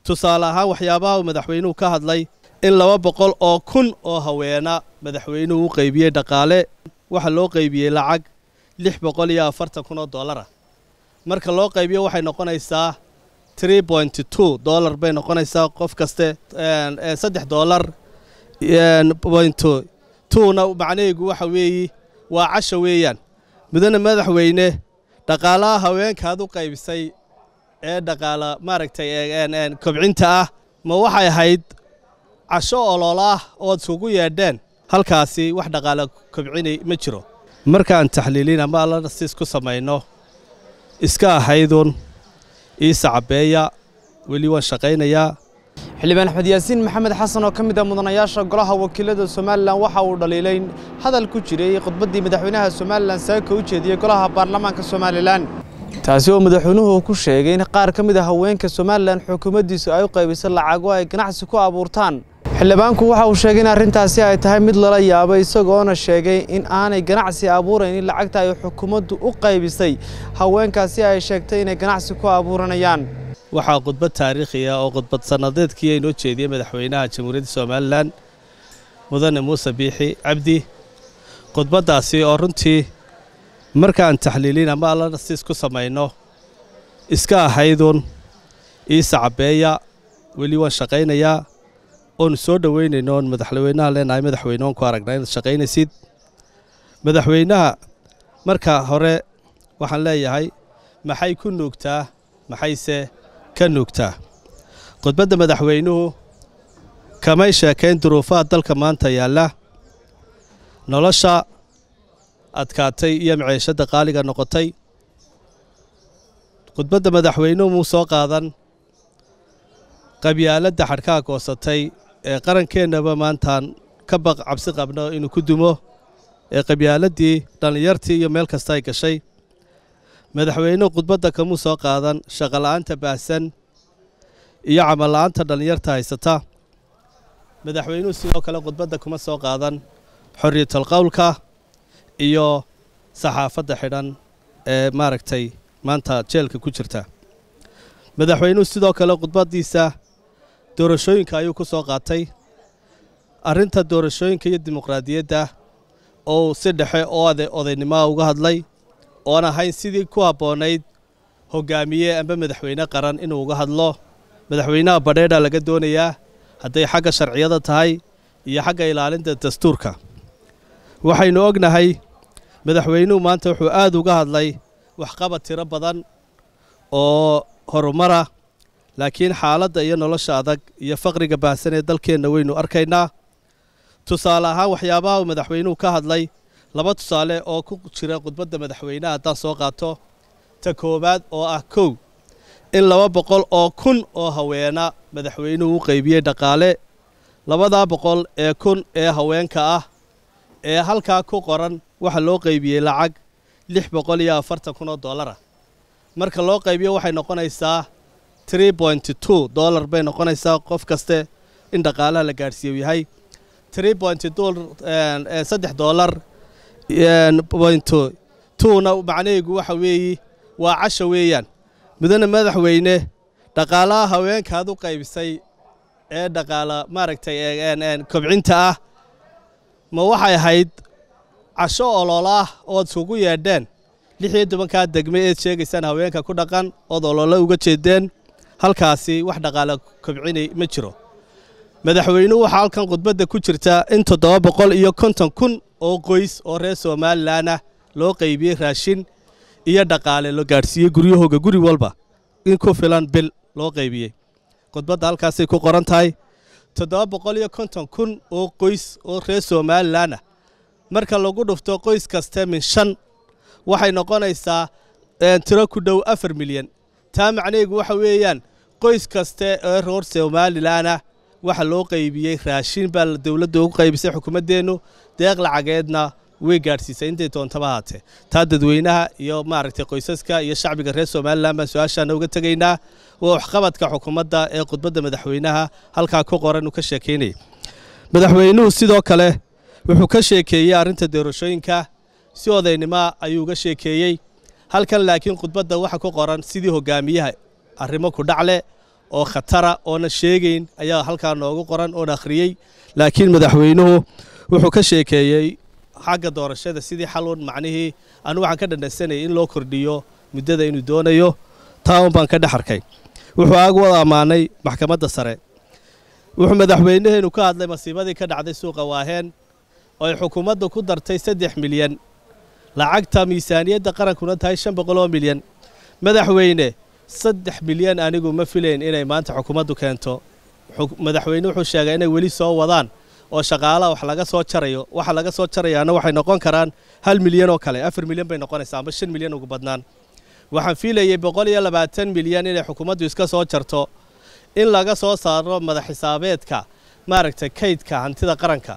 tusaale ahaan waxyaabaha uu madaxweynuhu ka hadlay in 200 oo kun oo haweena madaxweynuhu u qaybiyay dhaqaale waxa loo qaybiyay lacag $640,000 marka loo qaybiyo waxay noqonaysaa $3.2 bay noqonaysaa qof kaste $3.2 na macnaheedu waxa weeye waa casho weeyaan mudane madaxweyne dhaqaalaha haweenkaad u qaybisay ee dhaqaala maaragtay kobcinta ah ma waxay ahayd casho ololaah oo isugu yeedheen halkaasi wax dhaqaala kobcinay ma jiro markaan taxliilin ama analysis ku samayno iska ahaydun sacabeeya weli waan shaqaynayaa xildhibaan Axmed Yaasiin Maxamed Xasan oo kamid ah mudanayaasha golaha wakiilada Soomaaliland waxa uu dhaliilay hadal ku jiray khudbadii madaxweynaha Soomaaliland saaka u jeediyay golaha baarlamaanka Soomaaliland taasi oo madaxweynuhu ku sheegay in qaar kamid ah haweenka Soomaaliland xukuumaddiisu ay u qaybisay lacag oo ay ganacsi ku abuurtaan xildhibaanku waxa uu sheegay in arrintaasi ay tahay mid lala yaabay isagoo sheegay in aanay ganacsi abuurayn lacagta ay xukuumaddu u qaybisay haweenkaasi ay sheegtay in ganacsi ku abuuranayaan waxa khudbad taariikhi ah oo khudbad sanadeedkii ay noo jeediyay madaxweynaha Jamhuuriyadda Soomaaliland mudane Muuse Biixi Cabdi khudbadaasi oo runtii markaan taxliilin ama analysis ku samayno iska ahaydun sacabeeya weli waan shaqaynayaa oon soo dhaweynayno madaxweynaha leenahay madaxweynoon ku aragnay in shaqaynaysid madaxweynaha marka hore waxaan leeyahay maxay ku nuugtaa maxayse ka nuugtaa khudbadda madaxweynuhu kamay sheekayn duruufaha dalka maanta yaala nolosha adkaatay iyo maciishada qaaliga noqotay khudbadda madaxweynuhu muu soo qaadan qabyaaladda xadhkaha goosatay ee qarankeenaba maantaan ka baq cabsi qabno inuu ku dumo ee qabyaaladii dhalinyartii iyo meel kasta ay gashay madaxweynuhu khudbadda kamuu soo qaadan shaqo la'aanta baahsan iyo camal la'aanta dhalinyarta haysata madaxweynuhu sidoo kale khudbadda kuma soo qaadan xorriyatul qowlka iyo saxaafadda xidhan ee maaragtay maanta jeelka ku jirta madaxweynuhu sidoo kale khudbadiisa doorashooyinka ayuu ku soo qaatay arrinta doorashooyinka iyo dimuqraadiyadda oo si dhexe oo odaynimo uga hadlay oo aan ahayn sidii ku habboonayd hogaamiye amba madaxweyne qaran inuu uga hadlo madaxweynaha badheedha laga doonayaa hadday xagga sharciyada tahay iyo xagga ilaalinta dastuurka waxaynu ognahay madaxweynuhu maanta wuxuu aad uga hadlay waxqabad tiro badan oo horumara laakiin xaaladda iyo nolosha adag iyo faqriga baahsan ee dalkeenna waynu arkaynaa tusaale ahaan waxyaabaha uu madaxweynuhu ka hadlay laba tusaale oo ku jira khudbadda madaxweynaha haddaan soo qaato ta koowaad oo ah kow in 200 oo kun oo haweena madaxweynuhu u qaybiyay dhaqaale 200 ee kun ee haweenka ah ee halkaa ku qoran waxa loo qaybiyay lacag $640,000 marka loo qaybiyo waxay noqonaysaa $3.2 bay noqonaysaa qof kaste in dhaqaalaha la gaarsiiyo yahay $3.2 na macnaheedu waxa weeye waa casho weeyaan mudane madaxweyne dhaqaalaha haweenkaad u qaybisay ee dhaqaala maaragtay kobcinta ah ma waxay ahayd casho ololaah oo isugu yeedheen 16 degme ee sheegaysaan haweenka ku dhaqan oo olole uga jeedeen halkaasi wax dhaqaala kobcinay ma jiro madaxweynuhu waxa halkan khudbadda ku jirta in 750,000 oo qoys oo reer Soomaaliland loo qaybiyay raashin iyo dhaqaale loo gaarsiiyay guryahooga guri walba in ku filan bil loo qaybiyay khudbadda halkaasay ku qoran tahay 750,000 oo qoys oo reer Soomaaliland marka lagu dhufto qoys kasta min 5 waxay noqonaysaa tiro ku dhow 4 milyan taa macnaheedu waxa weeyaan qoys kasta ee reer Soomaaliland waxa loo qaybiyay raashin baa dawladdu ugu qaybisay xukuumaddeenu deeq lacageedna way gaarsiisay intay doontaba haatee taa dadweynaha iyo maaragtay qoysaska iyo shacbiga reer Soomaaliland baan su'aashaana uga tagaynaa waa waxqabadka xukuumadda ee khudbadda madaxweynaha halkaa ku qoran uu ka sheekeynay madaxweynuhu sidoo kale wuxuu ka sheekeeyay arrinta doorashooyinka si odaynimo ayuu uga sheekeeyay halkan laakiin khudbadda waxa ku qoran sidii hogaamiyaha arrimo ku dhacle oo khatara oona sheegayn ayaa halkaa noogu qoran oon akhriyey laakiin madaxweynuhu wuxuu ka sheekeeyey xagga doorashada sidii xalun macnihii anu waxaan ka dhandhansanayay in loo kordhiyo muddada inuu doonayo taa un baan ka dhex arkay wuxuu aagu wada ammaanay maxkamadda sare wuxuu madaxweynaheenu ka hadlay masiibadii ka dhacday suuqa waaheen oo ay xukuumaddu ku dartay 3 milyan lacagta miisaaniyadda qarankuna tahay 500 milyan madaxweyne 3 milyan anigu ma filayn inay maanta xukuumaddu keento madaxweyne wuxuu sheegay inay weli soo wadaan oo shaqaalaha wax laga soo jarayo waxa laga soo jarayaana waxay noqon karaan 1 milyan oo kale 4 milyan bay noqonaysaa ama 5 milyan ugu badnaan waxaan fiilayay 120 milyan inay xukuumaddu iska soo jarto in laga soo saaro madax xisaabeedka maaragtay kaydka hantida qaranka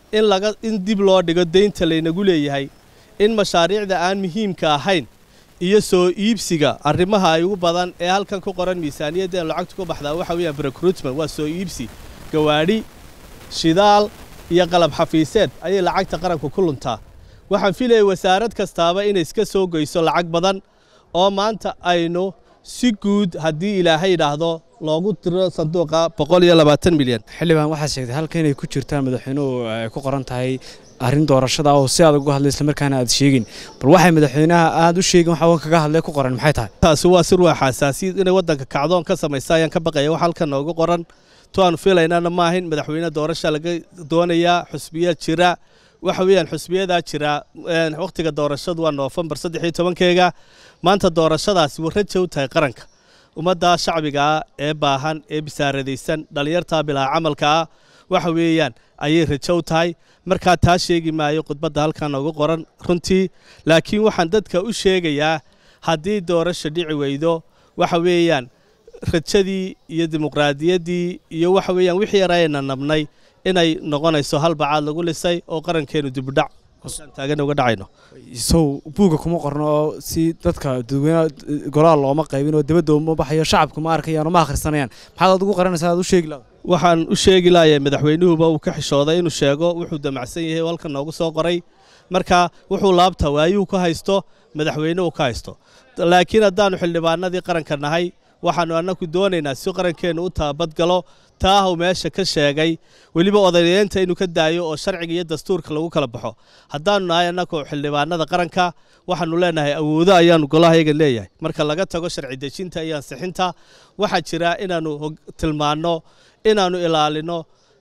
in dib loo dhigo deynta laynagu leeyahay in mashaariicda aan muhiimka ahayn iyo soo iibsiga arrimaha ay ugu badan ee halkan ku qoran miisaaniyadda lacagtu ku baxdaa waxa weeyaan recruitment waa soo iibsi gawaadhi shidaal iyo qalab xafiiseed ayay lacagta qaranku ku luntaa waxaan filayay wasaarad kastaaba inay iska soo goyso lacag badan oo maanta aynu si guud haddii ilaahay yidhaahdo loogu tiro sanduuqa 120 milyan xildhibaan waxaad sheegtay halka inay ku jirtaan madaxweynuhu ay ku qoran tahay arrin doorashada oo si aad uga hadlay isla markaana aad sheegin bal waxay madaxweynaha aad u sheegin waxa uu kaga hadlay ku qoran maxay tahay taasi waa sir waa xasaasiyad inay wadanka kacdoon ka sameeyaan ka baqaya wax halkan noogu qoran toon filaynana ma ahin madaxweynaha doorasho laga doonayaa xusbiya jira waxa weeyaan xusbiyada jira waqtiga doorashadu waa November 13keega maanta doorashadaasi warajo u tahay qaranka ummadda shacbiga ee baahan ee bisaaradaysan dhalinyarta bilaa camalka waxa weeyaan ayay rajo u tahay marka taa sheegi maayo khudbadda halkan ugu qoran runtii laakiin waxaan dadka u sheegayaa haddii doorasho dhici weydo waxa weeyaan rajadii iyo dimuqraadiyaddii iyo waxa weeyaan wixii yarayna nabnay inay noqonayso hal bacaad lagu lisay oo qarankeenu dib u dhac taagan uga dhacayno soo buuga kuma qorno si dadka dadweynaha golaha looma qaybin oo dibadda uma baxayo shacabku ma arkayaan oo ma akhrisanayaan maxaad ugu qaranaysaa aad u sheegi lahayd waxaan u sheegi lahayaa madaxweynuhuba uu ka xishooday inuu sheego wuxuu damacsan yahay halkan noogu soo qoray marka wuxuu laabta waayuu ka haysto madaxweynuhu ka haysto laakiin haddaanu xildhibaanadii qaranka nahay waxaanu annagu doonaynaa si qarankeenu u taabadgalo taahu meesha ka sheegay weliba odayeenta inuu ka daayo oo sharciga iyo dastuurka lagu kala baxo haddaanu nahay annagu xildhibaanada qaranka waxaanu leenahay awoodo ayaanu golahayaga leeyahay marka laga tago sharci dejinta iyo ansixinta waxaa jira inaanu tilmaanno inaanu ilaalino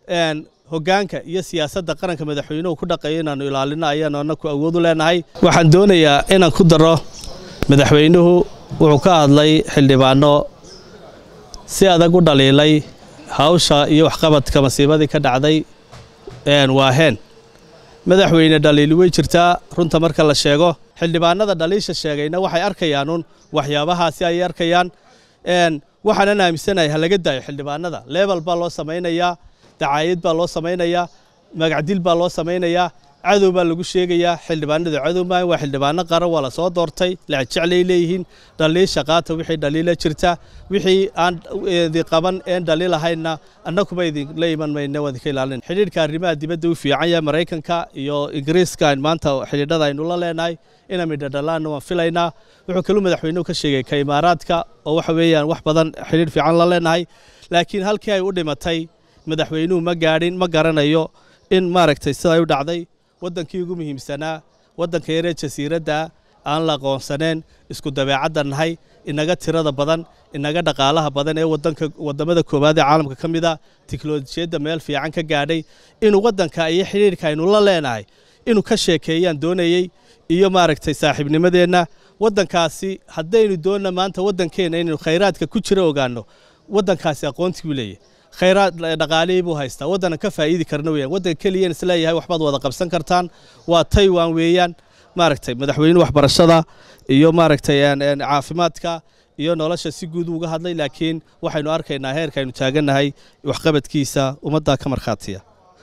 hoggaanka iyo siyaasadda qaranka madaxweynuhu ku dhaqayo inaanu ilaalino ayaanu annagu awood u leenahay waxaan doonayaa inaan ku daro madaxweynuhu wuxuu ka hadlay xildhibaano si adag u dhaliilay hawsha iyo waxqabadka masiibadii ka dhacday waaheen madaxweyne dhaliili way jirtaa runta marka la sheego xildhibaanada dhaliisha sheegayna waxay arkayaan waxyaabahaasi ay arkayaan waxaan aaminsanahay ha laga daayo xildhibaanada level baa loo samaynayaa dacaayad baa loo samaynayaa magacdil baa loo samaynayaa cadow baa lagu sheegayaa xildhibaanadu cadow ma waa xildhibaano qaran waa la soo doortay la jeclay leeyihiin dhaliisha qaata wixii dhaliila jirta wixii aan qaban een dhaliilahayna annaguba idin la iman mayna wada ka ilaalin xiriirka arrimaha dibadda u fiican yahay Mareykanka iyo Ingiriiska maanta xiriirada aynu la leenahay inaan midhalaan waan filaynaa wuxuu kale madaxweynuhu ka sheegay ka Imaaraadka oo waxa weeyaan wax badan xiriir fiican la leenahay laakiin halkii ay u dhimatay madaxweynuhu ma gaadhin ma garanayo in maaragtay sida ay u dhacday wadankii ugu muhiimsanaa wadanka yaree jasiiradda aan la aqoonsaneen isku dabeecadda nahay inaga tirada badan inaga dhaqaalaha badan ee wadamada koobaad ee caalamka ka mid ah tiknoolajiyadda meel fiican ka gaadhay inuu wadanka iyo xiriirka aynu la leenahay inuu ka sheekeeyaan doonayay iyo maaragtay saaxiibnimadeenna wadankaasi haddaynu doonna maanta wadankeena inaynu khayraadka ku jira ogaano wadankaasi aqoontii buu leeyahay khayraad dhaqaalihi buu haystaa wadana ka faa'iidi karna weeyaan wadan kaliya isla yahay waxbaad wada qabsan kartaan waa Taiwan weeyaan maaragtay madaxweynuhu waxbarashada iyo maaragtay caafimaadka iyo nolosha si guud uga hadlay laakiin waxaynu arkaynaa heerka aynu taaganahay waxqabadkiisa ummadda ka marxaatiya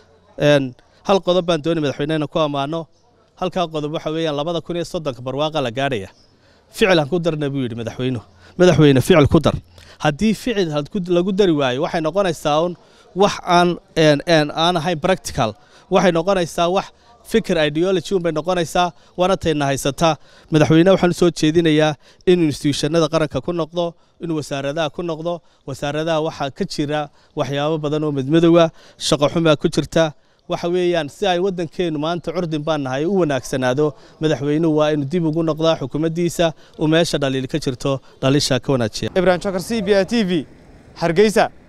hal qodob baan doonay madaxweynaha ku amaano halka qodob waxa weeyaan 2030 barwaaqa la gaadhaya ficil ku darna buu yiri madaxweyne ficil ku dar haddii ficil lagu dari waayo waxay noqonaysaa wax aan ahayn practical waxay noqonaysaa wax fikir ideology un bay noqonaysaa waana tayna haysataa madaxweynaha waxaan soo jeedinayaa in institutionada qaranka ku noqdo in wasaaradaha ku noqdo wasaaradaha waxa ka jira waxyaabo badan oo midmadowga shaqo xumaa ku jirta waxa weeyaan si ay wadankeenu maanta curdin baan nahay u wanaagsanaado madaxweynuhu waa inuu dib ugu noqdaa xukuumaddiisa oo meesha dhaliil ka jirto dhalisha ka wanaajiya Ibrahim Chakar CBA TV Hargeysa